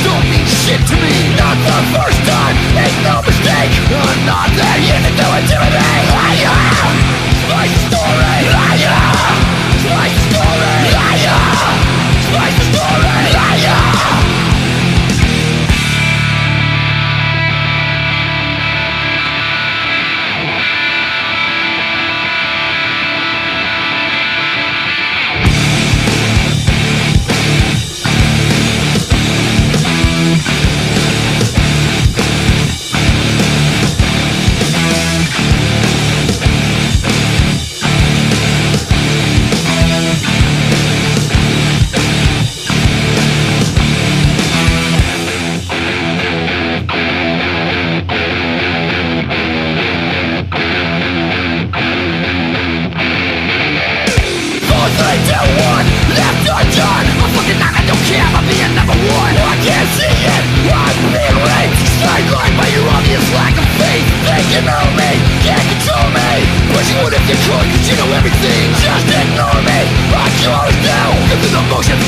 don't mean shit to me. Not the first time, make no mistake. I'm not that easy to intimidate. Slice the story. Slice the story. Slice the story. What if you could, 'cause you know everything. Just ignore me, like you always do. Give me the motion